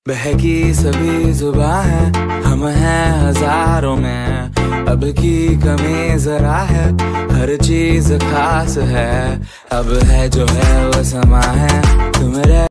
बहकी सभी जुबां है, हम हैं हजारों में। अब की कमी जरा है, हर चीज खास है। अब है जो है वो समा है, तुम रह